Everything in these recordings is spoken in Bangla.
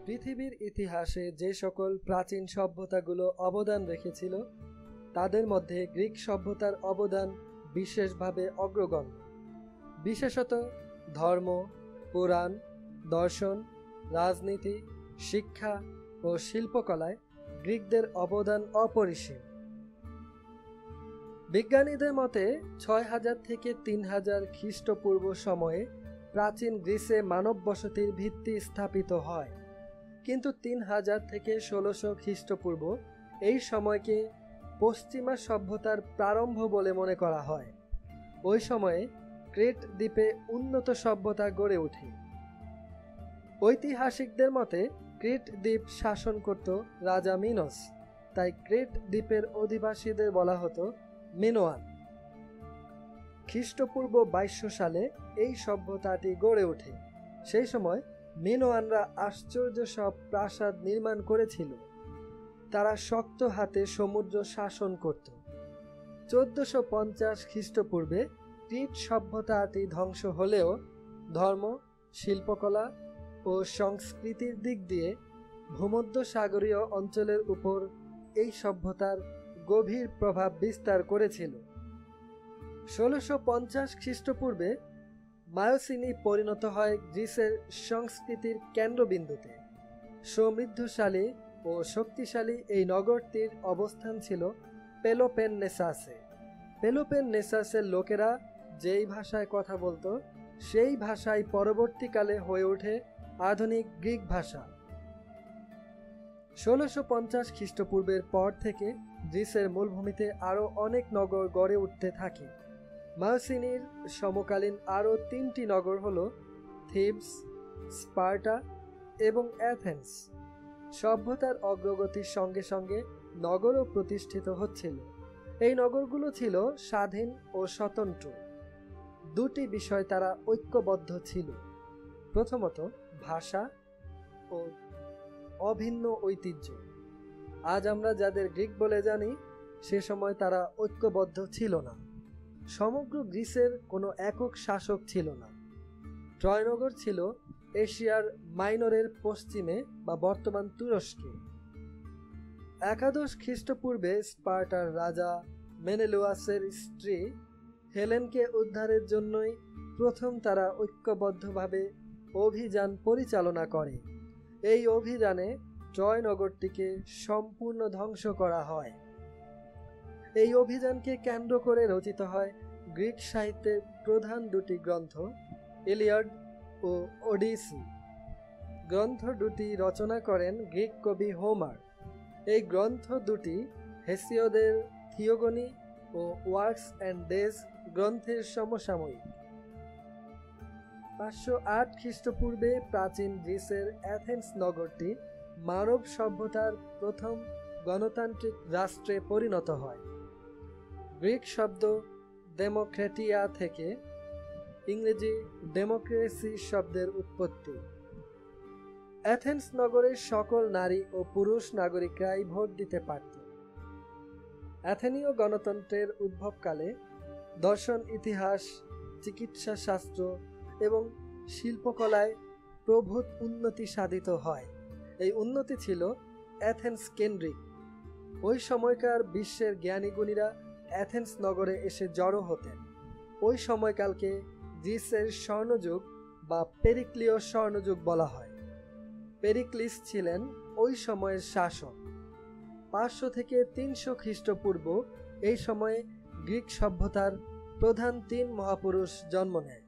পৃথিবীর ইতিহাসে যে সকল প্রাচীন সভ্যতাগুলো অবদান রেখেছিল তাদের মধ্যে গ্রিক সভ্যতার অবদান বিশেষভাবে অগ্রগণ্য। বিশেষত ধর্ম, পুরাণ, দর্শন, রাজনীতি, শিক্ষা ও শিল্পকলায় গ্রিকদের অবদান অপরিসীম। বিজ্ঞানীদের মতে ৬০০০ থেকে ৩০০০ খ্রিস্টপূর্ব সময়ে প্রাচীন গ্রিসে মানব বসতির ভিত্তি স্থাপিত হয়, কিন্তু ৩০০০ থেকে ১৬০০ খ্রিস্টপূর্ব এই সময়কে পশ্চিমা সভ্যতার প্রারম্ভ বলে মনে করা হয়। ওই সময়ে ক্রেট দ্বীপে উন্নত সভ্যতা গড়ে ওঠে। ঐতিহাসিকদের মতে ক্রেট দ্বীপ শাসন করত রাজা মিনোস, তাই ক্রেট দ্বীপের অধিবাসীদের বলা হতো মিনোয়ান। খ্রিস্টপূর্ব ২২০০ সালে এই সভ্যতাটি গড়ে ওঠে। সেই সময় মিনোয়ানরা আশ্চর্য সব প্রাসাদ নির্মাণ করেছিল। তারা শক্ত হাতে সমুদ্র শাসন করত। ১৪৫০ খ্রিস্টপূর্বে ক্রিট সভ্যতাটি ধ্বংস হলেও ধর্ম, শিল্পকলা ও সংস্কৃতির দিক দিয়ে ভূমধ্যসাগরীয় অঞ্চলের উপর এই সভ্যতার গভীর প্রভাব বিস্তার করেছিল। ১৬৫০ খ্রিস্টপূর্বে মায়োসিনি পরিণত হয় গ্রিসের সংস্কৃতির কেন্দ্রবিন্দুতে। সমৃদ্ধশালী ও শক্তিশালী এই নগরটির অবস্থান ছিল পেলোপেননেসাসে। পেলোপেননেসাসের লোকেরা যেই ভাষায় কথা বলতো সেই ভাষাই পরবর্তীকালে হয়ে ওঠে আধুনিক গ্রিক ভাষা। ১৬৫০ খ্রিস্টপূর্বের পর থেকে গ্রিসের মূলভূমিতে আরও অনেক নগর গড়ে উঠতে থাকে। মায়োসিনির সমকালীন আরও ৩টি নগর হল থিবস, স্পার্টা এবং অ্যাথেন্স। সভ্যতার অগ্রগতির সঙ্গে সঙ্গে নগরও প্রতিষ্ঠিত হচ্ছিল। এই নগরগুলো ছিল স্বাধীন ও স্বতন্ত্র। দুটি বিষয় তারা ঐক্যবদ্ধ ছিল। প্রথমত ভাষা ও অভিন্ন ঐতিহ্য। আজ আমরা যাদের গ্রিক বলে জানি, সে সময় তারা ঐক্যবদ্ধ ছিল না। সমগ্র গ্রিসের কোনো একক শাসক ছিল না। ট্রয়নগর ছিল এশিয়ার মাইনরের পশ্চিমে বা বর্তমান তুরস্কে। একাদশ খ্রিস্টপূর্বে স্পার্টার রাজা মেনেলোয়াসের স্ত্রী হেলেনকে উদ্ধারের জন্যই প্রথম তারা ঐক্যবদ্ধভাবে অভিযান পরিচালনা করে। এই অভিযানে ট্রয় নগরটিকে সম্পূর্ণ ধ্বংস করা হয়। এই অভিযানকে কেন্দ্র করে রচিত হয় গ্রিক সাহিত্যের প্রধান দুটি গ্রন্থ, ইলিয়াড ও ওডিসি। গ্রন্থ দুটি রচনা করেন গ্রিক কবি হোমার। এই গ্রন্থ দুটি হেসিওদের থিওগনি ও ওয়ার্কস অ্যান্ড ডেজ গ্রন্থের সমসাময়িক। ৫০৮ খ্রিস্টপূর্বে প্রাচীন গ্রিসের অ্যাথেন্স নগরটি মানব সভ্যতার প্রথম গণতান্ত্রিক রাষ্ট্রে পরিণত হয়। গ্রিক শব্দ ডেমোক্রেটিয়া থেকে ইংরেজি ডেমোক্রেসি শব্দের উৎপত্তি। অ্যাথেন্স নগরের সকল নারী ও পুরুষ নাগরিকরাই ভোট দিতে পারত। অ্যাথেনীয় গণতন্ত্রের উদ্ভবকালে দর্শন, ইতিহাস, চিকিৎসা শাস্ত্র এবং শিল্পকলায় প্রভূত উন্নতি সাধিত হয়। এই উন্নতি ছিল অ্যাথেন্স কেন্দ্রিক। ওই সময়কার বিশ্বের জ্ঞানীগুণীরা অ্যাথেন্স নগরে এসে জড়ো হতেন। ওই সময়কালকে গ্রিসের স্বর্ণযুগ বা পেরিক্লীয় স্বর্ণযুগ বলা হয়। পেরিক্লিস ছিলেন ওই সময়ের শাসক। ৫০০ থেকে ৩০০ খ্রিস্টপূর্ব এই সময়ে গ্রিক সভ্যতার প্রধান ৩ মহাপুরুষ জন্ম নেয়: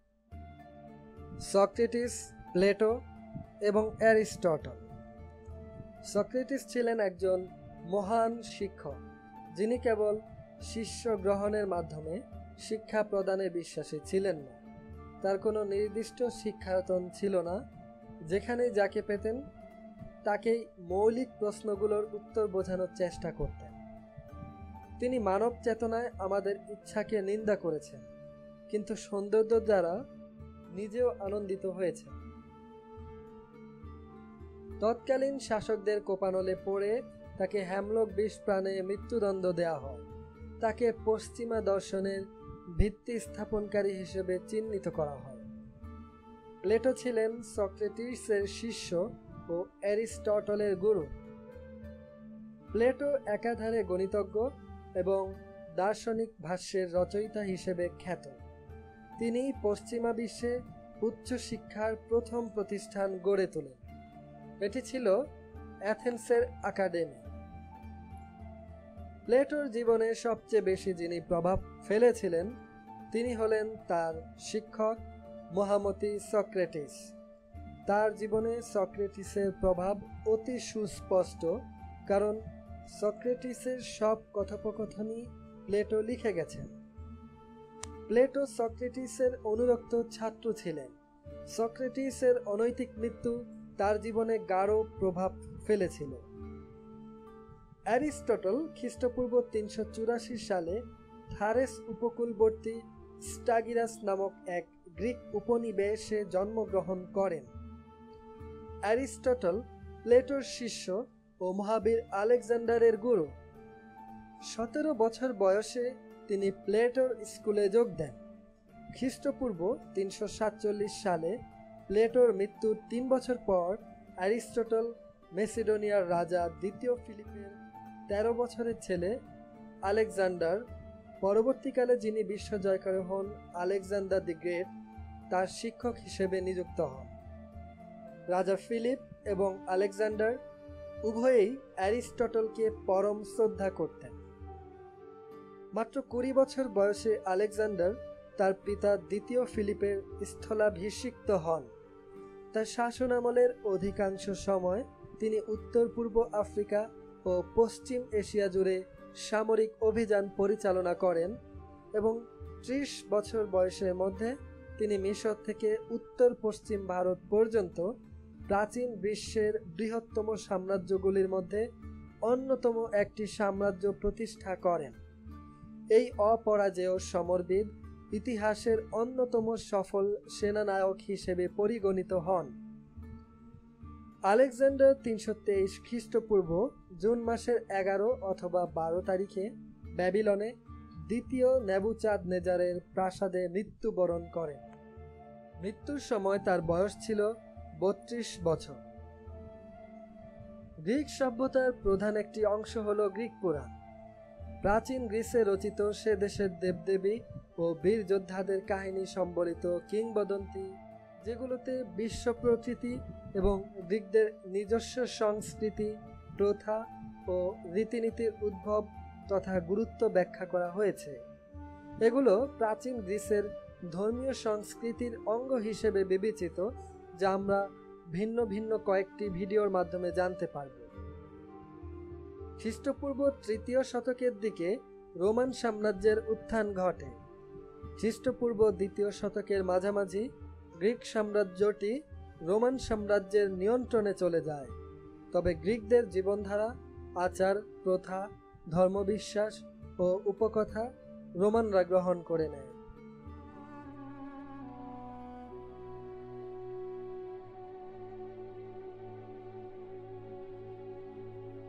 সক্রেটিস, প্লেটো এবং অ্যারিস্টটল। সক্রেটিস ছিলেন একজন মহান শিক্ষক, যিনি কেবল শিষ্য গ্রহণের মাধ্যমে শিক্ষা প্রদানে বিশ্বাসী ছিলেন না। তার কোনো নির্দিষ্ট শিক্ষায়তন ছিল না। যেখানেই যাকে পেতেন তাকেই মৌলিক প্রশ্নগুলোর উত্তর বোঝানোর চেষ্টা করতেন। তিনি মানব চেতনায় আমাদের ইচ্ছাকে নিন্দা করেছেন, কিন্তু সৌন্দর্য দ্বারা নিজেও আনন্দিত হয়েছেন। তৎকালীন শাসকদের কোপানলে পড়ে তাকে হ্যামলক বিষ প্রাণে মৃত্যুদণ্ড দেওয়া হয়। তাকে পশ্চিমা দর্শনের ভিত্তি স্থাপনকারী হিসেবে চিহ্নিত করা হয়। প্লেটো ছিলেন সক্রেটিসের শিষ্য ও অ্যারিস্টটলের গুরু। প্লেটো একাধারে গণিতজ্ঞ এবং দার্শনিক ভাষ্যের রচয়িতা হিসেবে খ্যাত। তিনি পশ্চিমা বিশ্বে উচ্চ শিক্ষার প্রথম প্রতিষ্ঠান গড়ে তোলেন। এটি ছিল অ্যাথেন্সের একাডেমি। প্লেটোর জীবনে সবচেয়ে বেশি যিনি প্রভাব ফেলেছিলেন তিনি হলেন তার শিক্ষক মহামতি সক্রেটিস। তার জীবনে সক্রেটিসের প্রভাব অতি সুস্পষ্ট, কারণ সক্রেটিসের সব কথোপকথনই প্লেটো লিখে গেছেন। প্লেটো সক্রেটিসের অনুরক্ত ছাত্র ছিলেন। সক্রেটিসের অনৈতিক মৃত্যু তার জীবনে গাঢ় প্রভাব ফেলেছিল। অ্যারিস্টটল খ্রিস্টপূর্ব 384 সালে থারেস উপকূলবর্তী স্টাগিরাস নামক এক গ্রিক উপনিবেশে জন্মগ্রহণ করেন। অ্যারিস্টটল প্লেটোর শিষ্য ও মহাবীর আলেকজান্ডারের গুরু। 17 বছর বয়সে তিনি প্লেটোর স্কুলে যোগ দেন। খ্রিস্টপূর্ব 347 সালে প্লেটোর মৃত্যুর 3 বছর পর অ্যারিস্টটল মেসিডোনিয়ার রাজা দ্বিতীয় ফিলিপের 13 বছরের ছেলে আলেকজান্ডার, পরবর্তীকালে যিনি বিশ্ব জয়কারী হন আলেকজান্ডার দি গ্রেট, তার শিক্ষক হিসেবে নিযুক্ত হন। রাজা ফিলিপ এবং আলেকজান্ডার উভয়েই অ্যারিস্টটলকে পরম শ্রদ্ধা করতেন। মাত্র 20 বছর বয়সে আলেকজান্ডার তার পিতা দ্বিতীয় ফিলিপের স্থলাভিষিক্ত হন। তার শাসনামলের অধিকাংশ সময় তিনি উত্তর পূর্ব আফ্রিকা ও পশ্চিম এশিয়া জুড়ে সামরিক অভিযান পরিচালনা করেন এবং 30 বছর বয়সের মধ্যে তিনি মিশর থেকে উত্তর পশ্চিম ভারত পর্যন্ত প্রাচীন বিশ্বের বৃহত্তম সাম্রাজ্যগুলির মধ্যে অন্যতম একটি সাম্রাজ্য প্রতিষ্ঠা করেন। এই অপরাজেয় সমরবিদ ইতিহাসের অন্যতম সফল সেনানায়ক হিসেবে পরিগণিত হন। আলেকজান্ডার 323 খ্রিস্টপূর্ব জুন মাসের 11 অথবা 12 তারিখে ব্যাবিলনে দ্বিতীয় নেবুচাঁদনেজারের প্রাসাদে মৃত্যুবরণ করেন। মৃত্যুর সময় তার বয়স ছিল 32 বছর। গ্রিক সভ্যতার প্রধান একটি অংশ হল গ্রিক পুরাণ। প্রাচীন গ্রিসে রচিত সে দেশের দেবদেবী ও বীর যোদ্ধাদের কাহিনী সম্বলিত কিংবদন্তি, যেগুলোতে বিশ্ব প্রকৃতি এবং গ্রিকদের নিজস্ব সংস্কৃতি, প্রথা ও রীতিনীতির উদ্ভব তথা গুরুত্ব ব্যাখ্যা করা হয়েছে। এগুলো প্রাচীন গ্রিসের ধর্মীয় সংস্কৃতির অঙ্গ হিসেবে বিবেচিত, যা আমরা ভিন্ন ভিন্ন কয়েকটি ভিডিওর মাধ্যমে জানতে পারব। খ্রিস্টপূর্ব 3য় শতকের দিকে রোমান সাম্রাজ্যের উত্থান ঘটে। খ্রিস্টপূর্ব 2য় শতকের মাঝামাঝি গ্রিক সাম্রাজ্যটি রোমান সাম্রাজ্যের নিয়ন্ত্রণে চলে যায়। তবে গ্রিকদের জীবনধারা, আচার, প্রথা, ধর্মবিশ্বাস ও উপকথা রোমানরা গ্রহণ করে নেয়।